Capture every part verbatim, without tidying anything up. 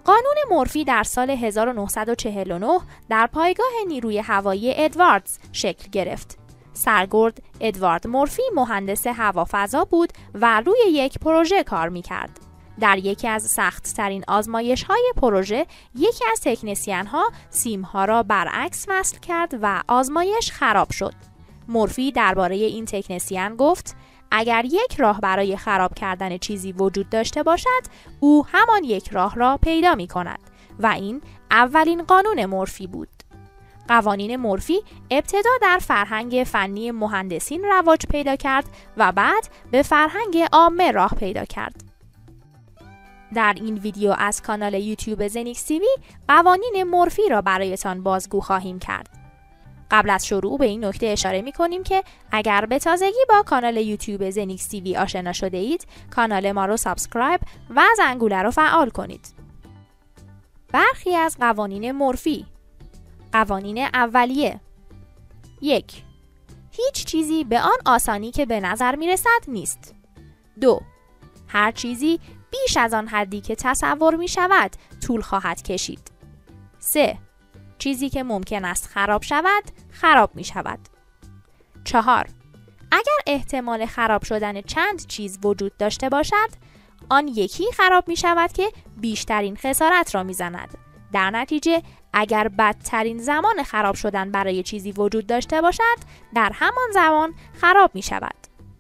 قانون مورفی در سال هزار و نهصد و چهل و نه در پایگاه نیروی هوایی ادواردز شکل گرفت. سرگرد ادوارد مورفی مهندس هوافضا بود و روی یک پروژه کار می‌کرد. در یکی از سخت‌ترین آزمایش‌های پروژه، یکی از تکنسین‌ها سیم‌ها را برعکس وصل کرد و آزمایش خراب شد. مورفی درباره این تکنسین گفت: اگر یک راه برای خراب کردن چیزی وجود داشته باشد، او همان یک راه را پیدا می‌کند و این اولین قانون مورفی بود. قوانین مورفی ابتدا در فرهنگ فنی مهندسین رواج پیدا کرد و بعد به فرهنگ عامه راه پیدا کرد. در این ویدیو از کانال یوتیوب زنیکس تیوی قوانین مورفی را برایتان بازگو خواهیم کرد. قبل از شروع به این نکته اشاره می کنیم که اگر به تازگی با کانال یوتیوب زنیکس تیوی آشنا شده اید، کانال ما رو سابسکرایب و زنگوله رو فعال کنید. برخی از قوانین مورفی. قوانین اولیه: یک. هیچ چیزی به آن آسانی که به نظر می رسد نیست. دو. هر چیزی بیش از آن حدی که تصور می شود طول خواهد کشید. سه. چیزی که ممکن است خراب شود، خراب می شود. چهار. اگر احتمال خراب شدن چند چیز وجود داشته باشد، آن یکی خراب می شود که بیشترین خسارت را می زند. در نتیجه، اگر بدترین زمان خراب شدن برای چیزی وجود داشته باشد، در همان زمان خراب می شود.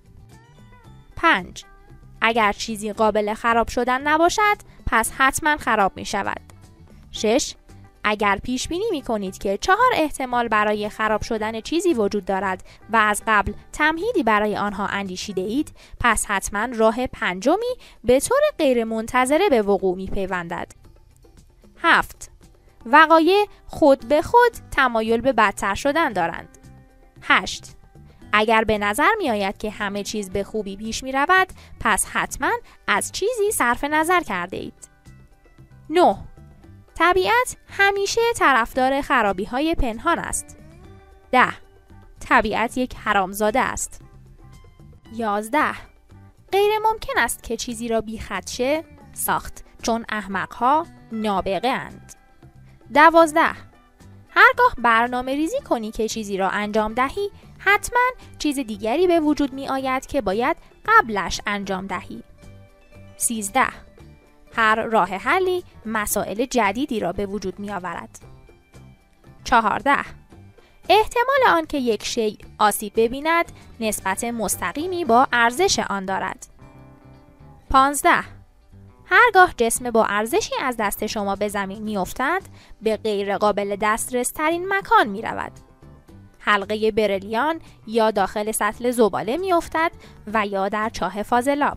پنج. اگر چیزی قابل خراب شدن نباشد، پس حتما خراب می شود. شش. اگر پیش بینی می کنید که چهار احتمال برای خراب شدن چیزی وجود دارد و از قبل تمهیدی برای آنها اندیشیده اید، پس حتما راه پنجمی به طور غیر منتظره به وقوع می پیوندد. هفت. وقایع خود به خود تمایل به بدتر شدن دارند. هشت. اگر به نظر می آید که همه چیز به خوبی پیش می رود، پس حتما از چیزی صرف نظر کرده اید. نه. طبیعت همیشه طرفدار خرابی های پنهان است. ده. طبیعت یک حرامزاده است. یازده. غیر ممکن است که چیزی را بی خدشه ساخت، چون احمقها نابغه اند. دوازده. هرگاه برنامه ریزی کنی که چیزی را انجام دهی، حتما چیز دیگری به وجود می آید که باید قبلش انجام دهی. سیزده. هر راه حلی مسائل جدیدی را به وجود می آورد. چهارده. احتمال آنکه یک شیء آسیب ببیند نسبت مستقیمی با ارزش آن دارد. پانزده. هرگاه جسم با ارزشی از دست شما به زمین می افتد، به غیر قابل دسترس ترین مکان می رود. حلقه بریلیان یا داخل سطل زباله می افتد و یا در چاه فاضلاب.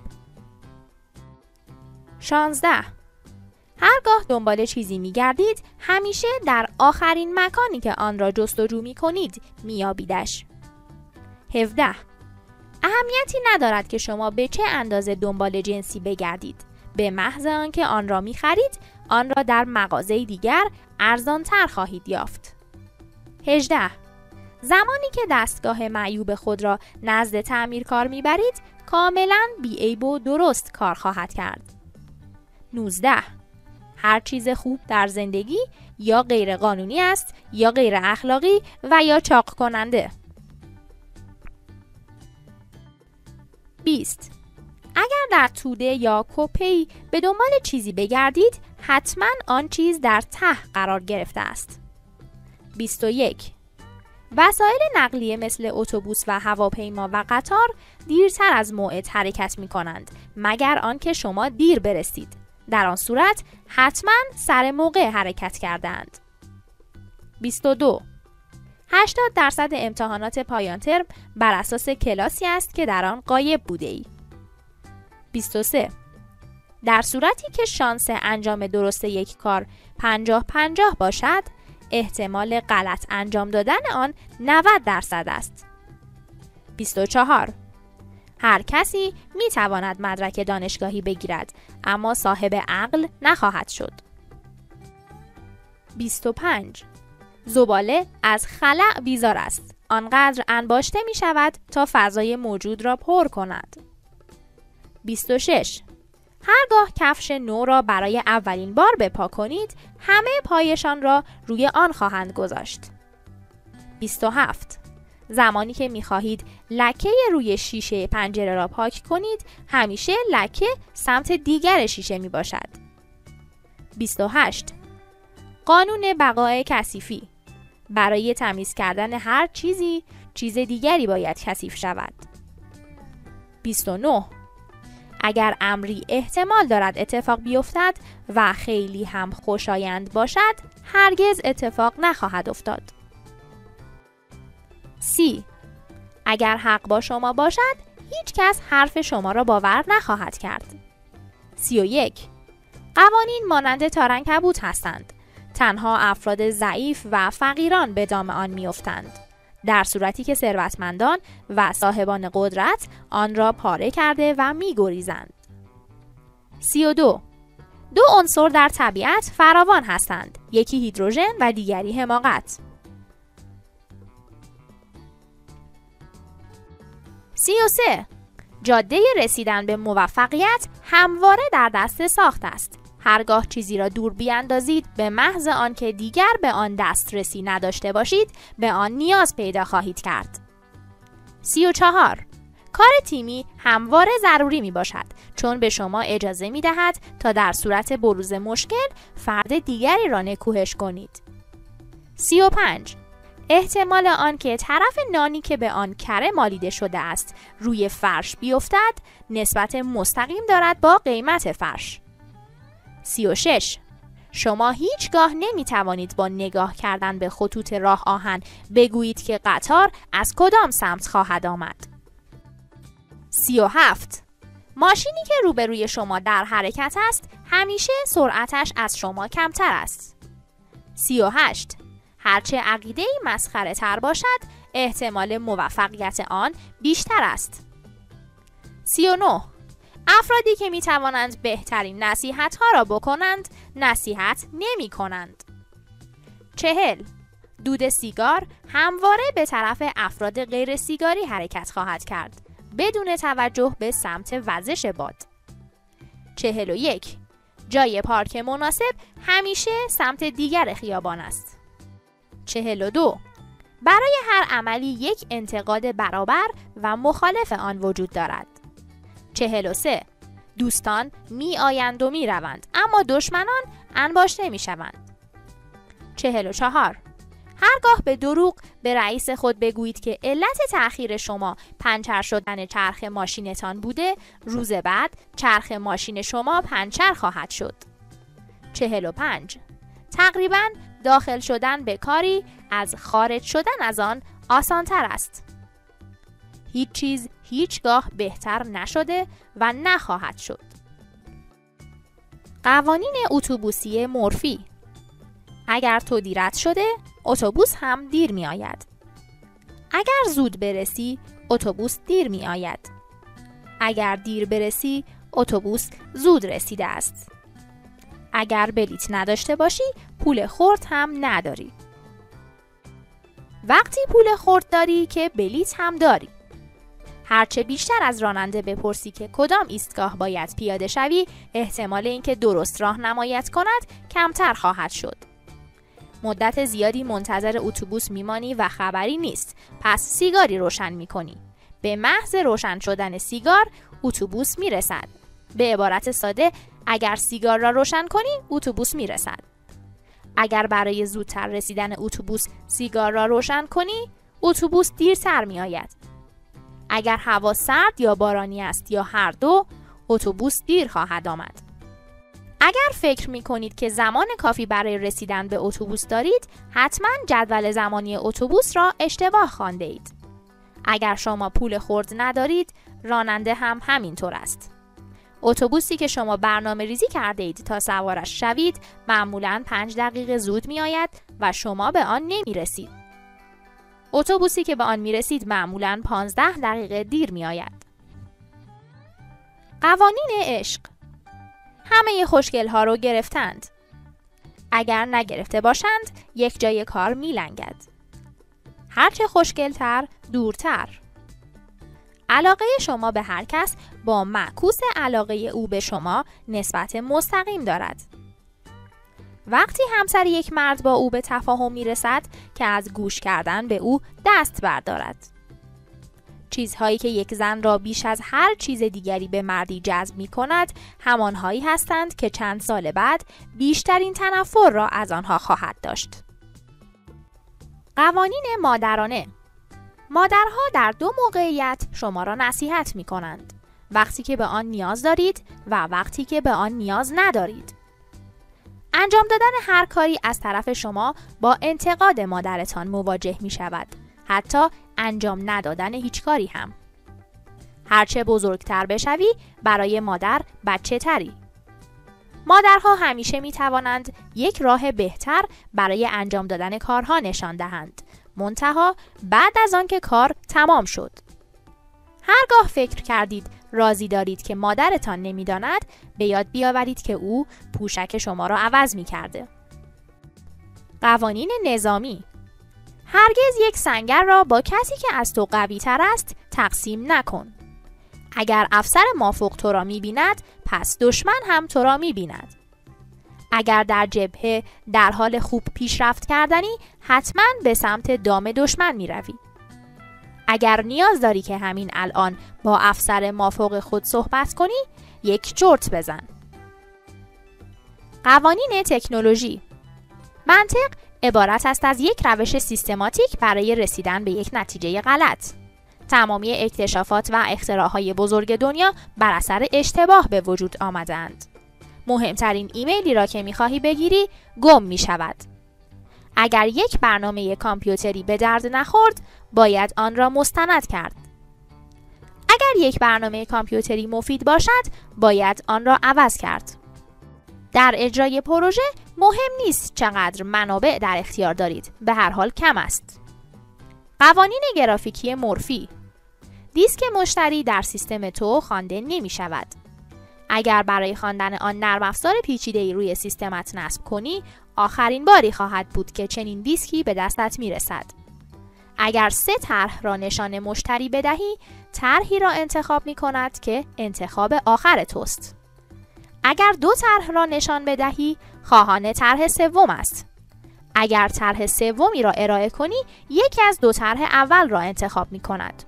شانزده. هرگاه دنبال چیزی می گردید، همیشه در آخرین مکانی که آن را جستجو می کنید می یابیدش. هفده. اهمیتی ندارد که شما به چه اندازه دنبال جنسی بگردید. به محض آنکه آن را می خرید، آن را در مغازه دیگر ارزانتر خواهید یافت. هجده. زمانی که دستگاه معیوب خود را نزد تعمیرکار می برید، کاملا بی‌عیب و درست کار خواهد کرد. نوزده. هر چیز خوب در زندگی یا غیر قانونی است یا غیر اخلاقی و یا چاق کننده. بیست. اگر در توده یا کپی به دنبال چیزی بگردید، حتما آن چیز در ته قرار گرفته است. بیست و یک. وسایل نقلیه مثل اتوبوس و هواپیما و قطار دیرتر از موعد حرکت می کنند مگر آنکه شما دیر برسید. در آن صورت حتما سر موقع حرکت کردند. بیست و دو. هشتاد درصد امتحانات پایان ترم بر اساس کلاسی است که در آن غایب بوده ای. بیست و سه. در صورتی که شانس انجام درست یک کار پنجاه پنجاه باشد، احتمال غلط انجام دادن آن نود درصد است. بیست و چهار. هر کسی می تواند مدرک دانشگاهی بگیرد، اما صاحب عقل نخواهد شد. بیست و پنج. زباله از خلأ بیزار است. آنقدر انباشته می شود تا فضای موجود را پر کند. بیست و شش. هرگاه کفش نو را برای اولین بار بپا کنید، همه پایشان را روی آن خواهند گذاشت. بیست و هفت. زمانی که می خواهید لکه روی شیشه پنجره را پاک کنید، همیشه لکه سمت دیگر شیشه می باشد. بیست و هشت. قانون بقای کثیفی. برای تمیز کردن هر چیزی، چیز دیگری باید کثیف شود. بیست و نه. اگر امری احتمال دارد اتفاق بیفتد و خیلی هم خوشایند باشد، هرگز اتفاق نخواهد افتاد. سی. اگر حق با شما باشد، هیچ کس حرف شما را باور نخواهد کرد. سی و یک. قوانین مانند تارنکبوت هستند. تنها افراد ضعیف و فقیران به دام آن میافتند، در صورتی که ثروتمندان و صاحبان قدرت آن را پاره کرده و می‌گریزند. سی و دو. دو عنصر در طبیعت فراوان هستند، یکی هیدروژن و دیگری حماقت. سی و سه. جاده رسیدن به موفقیت همواره در دست ساخت است. هرگاه چیزی را دور بیاندازید، به محض آنکه دیگر به آن دسترسی نداشته باشید، به آن نیاز پیدا خواهید کرد. سی و چهار. کار تیمی همواره ضروری می باشد، چون به شما اجازه می دهد تا در صورت بروز مشکل فرد دیگری را نکوهش کنید. سی و پنج. احتمال آنکه طرف نانی که به آن کره مالیده شده است روی فرش بیفتد نسبت مستقیم دارد با قیمت فرش. سی و شش. شما هیچگاه نمی توانید با نگاه کردن به خطوط راه آهن بگویید که قطار از کدام سمت خواهد آمد. سی و هفت. ماشینی که روبروی شما در حرکت است همیشه سرعتش از شما کمتر است. سی و هشت. هرچه عقیده‌ای مسخره تر باشد، احتمال موفقیت آن بیشتر است. سی و نه. افرادی که می توانند بهترین نصیحت ها را بکنند، نصیحت نمی کنند. چهل. دود سیگار همواره به طرف افراد غیر سیگاری حرکت خواهد کرد، بدون توجه به سمت وزش باد. چهل و یک. جای پارک مناسب همیشه سمت دیگر خیابان است. چهل و دو. برای هر عملی یک انتقاد برابر و مخالف آن وجود دارد. چهل و سه. دوستان می آیند و می روند، اما دشمنان انباشته می شوند. چهل و چهار. هرگاه به دروغ به رئیس خود بگویید که علت تأخیر شما پنچر شدن چرخ ماشینتان بوده، روز بعد چرخ ماشین شما پنچر خواهد شد. چهل و پنج. تقریباً داخل شدن به کاری از خارج شدن از آن آسانتر است. هیچ چیز هیچگاه بهتر نشده و نخواهد شد. قوانین اتوبوسی مورفی. اگر تو دیرت شده، اتوبوس هم دیر می آید. اگر زود برسی، اتوبوس دیر می آید. اگر دیر برسی، اتوبوس زود رسیده است. اگر بلیت نداشته باشی، پول خرد هم نداری. وقتی پول خرد داری که بلیت هم داری. هرچه بیشتر از راننده بپرسی که کدام ایستگاه باید پیاده شوی، احتمال اینکه درست راهنماییت کند کمتر خواهد شد. مدت زیادی منتظر اتوبوس میمانی و خبری نیست، پس سیگاری روشن میکنی. به محض روشن شدن سیگار، اتوبوس میرسد. به عبارت ساده، اگر سیگار را روشن کنی، اتوبوس میرسد. اگر برای زودتر رسیدن اتوبوس سیگار را روشن کنی، اتوبوس دیرتر میآید. اگر هوا سرد یا بارانی است یا هر دو، اتوبوس دیر خواهد آمد. اگر فکر می کنید که زمان کافی برای رسیدن به اتوبوس دارید، حتما جدول زمانی اتوبوس را اشتباه خوانده اید. اگر شما پول خرد ندارید، راننده هم همینطور است. اتوبوسی که شما برنامه ریزی کرده اید تا سوارش شوید، معمولاً پنج دقیقه زود می آید و شما به آن نمی رسید. اتوبوسی که به آن می رسید معمولاً پانزده دقیقه دیر می آید. قوانین عشق. همه خوشگل ها رو گرفتند. اگر نگرفته باشند، یک جای کار می لنگد. هرچه خوشگلتر، دورتر. علاقه شما به هر کس با معکوس علاقه او به شما نسبت مستقیم دارد. وقتی همسر یک مرد با او به تفاهم میرسد که از گوش کردن به او دست بردارد. چیزهایی که یک زن را بیش از هر چیز دیگری به مردی جذب می کند همانهایی هستند که چند سال بعد بیشترین تنفر را از آنها خواهد داشت. قوانین مادرانه. مادرها در دو موقعیت شما را نصیحت می کنند: وقتی که به آن نیاز دارید و وقتی که به آن نیاز ندارید. انجام دادن هر کاری از طرف شما با انتقاد مادرتان مواجه می شود، حتی انجام ندادن هیچ کاری هم. هرچه بزرگتر بشوی برای مادر بچه تری. مادرها همیشه می توانند یک راه بهتر برای انجام دادن کارها نشان دهند، منتها بعد از آن که کار تمام شد. هرگاه فکر کردید راضی دارید که مادرتان نمی‌داند، به یاد بیاورید که او پوشک شما را عوض می کرده. قوانین نظامی. هرگز یک سنگر را با کسی که از تو قوی تر است تقسیم نکن. اگر افسر مافوق تو را می بیند، پس دشمن هم تو را می بیند. اگر در جبهه در حال خوب پیشرفت کردنی، حتما به سمت دام دشمن می روی. اگر نیاز داری که همین الان با افسر مافوق خود صحبت کنی، یک جرت بزن. قوانین تکنولوژی. منطق عبارت است از یک روش سیستماتیک برای رسیدن به یک نتیجه غلط. تمامی اکتشافات و اختراعات بزرگ دنیا بر اثر اشتباه به وجود آمدند. مهمترین ایمیلی را که می‌خواهی بگیری گم می‌شود. اگر یک برنامه کامپیوتری به درد نخورد، باید آن را مستند کرد. اگر یک برنامه کامپیوتری مفید باشد، باید آن را عوض کرد. در اجرای پروژه مهم نیست چقدر منابع در اختیار دارید، به هر حال کم است. قوانین گرافیکی مورفی. دیسک مشتری در سیستم تو خوانده نمی شود. اگر برای خواندن آن نرم افزار پیچیده‌ای روی سیستمت نصب کنی، آخرین باری خواهد بود که چنین دیسکی به دستت می رسد. اگر سه طرح را نشان مشتری بدهی، طرحی را انتخاب می کند که انتخاب آخر توست. اگر دو طرح را نشان بدهی، خواهان طرح سوم است. اگر طرح سومی را ارائه کنی، یکی از دو طرح اول را انتخاب می کند.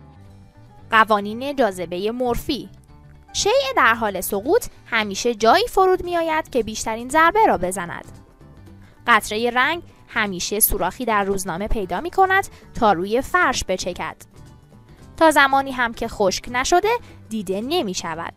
قوانین جاذبه مورفی. شیء در حال سقوط همیشه جایی فرود می آید که بیشترین ضربه را بزند. قطره رنگ همیشه سوراخی در روزنامه پیدا می کند تا روی فرش بچکد. تا زمانی هم که خشک نشده دیده نمی شود.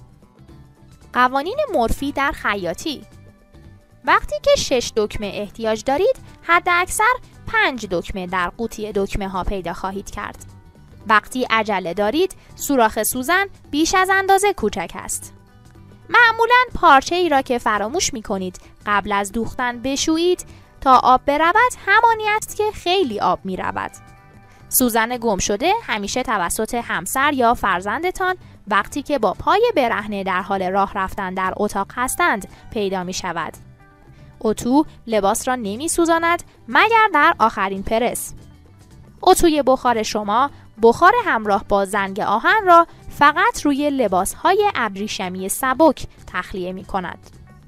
قوانین مورفی در خیاطی. وقتی که شش دکمه احتیاج دارید، حد اکثر پنج دکمه در قوطی دکمه ها پیدا خواهید کرد. وقتی عجله دارید، سوراخ سوزن بیش از اندازه کوچک است. معمولاً پارچه ای را که فراموش می کنید قبل از دوختن بشویید تا آب برود همانی است که خیلی آب می رود. سوزن گم شده همیشه توسط همسر یا فرزندتان وقتی که با پای برهنه در حال راه رفتن در اتاق هستند پیدا می شود. اتو لباس را نمی سوزاند مگر در آخرین پرس. اتوی بخار شما بخار همراه با زنگ آهن را فقط روی لباسهای ابریشمی سبک تخلیه می کند.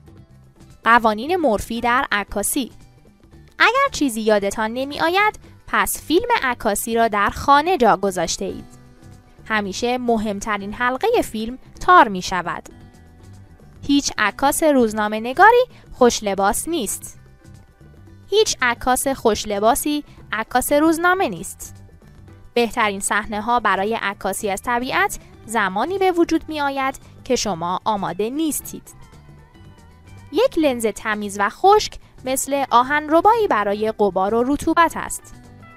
قوانین مورفی در عکاسی. اگر چیزی یادتان نمی آید، پس فیلم عکاسی را در خانه جا گذاشته اید. همیشه مهمترین حلقه فیلم تار می شود. هیچ عکاس روزنامه نگاری خوش لباس نیست. هیچ عکاس خوش لباسی عکاس روزنامه نیست. بهترین صحنه ها برای عکاسی از طبیعت زمانی به وجود می آید که شما آماده نیستید. یک لنز تمیز و خشک مثل آهنربایی برای غبار و رطوبت است.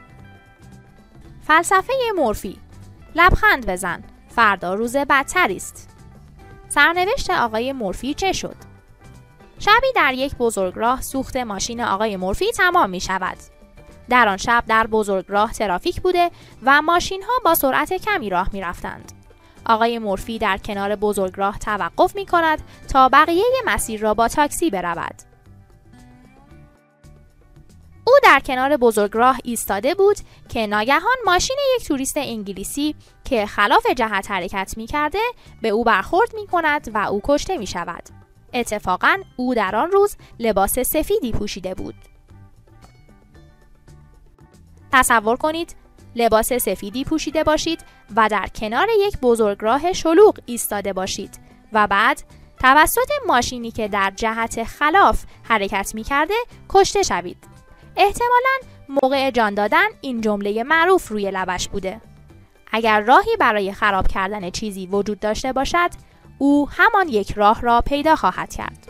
فلسفه مورفی. لبخند بزن، فردا روز بدتری است. سرنوشت آقای مورفی چه شد؟ شبی در یک بزرگراه سوخت ماشین آقای مورفی تمام می شود. در آن شب در بزرگراه ترافیک بوده و ماشین ها با سرعت کمی راه می رفتند. آقای مورفی در کنار بزرگراه توقف می کند تا بقیه مسیر را با تاکسی برود. او در کنار بزرگراه ایستاده بود که ناگهان ماشین یک توریست انگلیسی که خلاف جهت حرکت می کرده به او برخورد می کند و او کشته می شود. اتفاقاً او در آن روز لباس سفیدی پوشیده بود. تصور کنید لباس سفیدی پوشیده باشید و در کنار یک بزرگراه شلوغ ایستاده باشید و بعد توسط ماشینی که در جهت خلاف حرکت می کرده کشته شوید. احتمالاً موقع جان دادن این جمله معروف روی لبش بوده: اگر راهی برای خراب کردن چیزی وجود داشته باشد، او همان یک راه را پیدا خواهد کرد.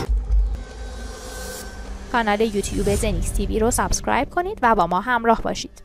کانال یوتیوب زنیکس تیوی رو سابسکرایب کنید و با ما همراه باشید.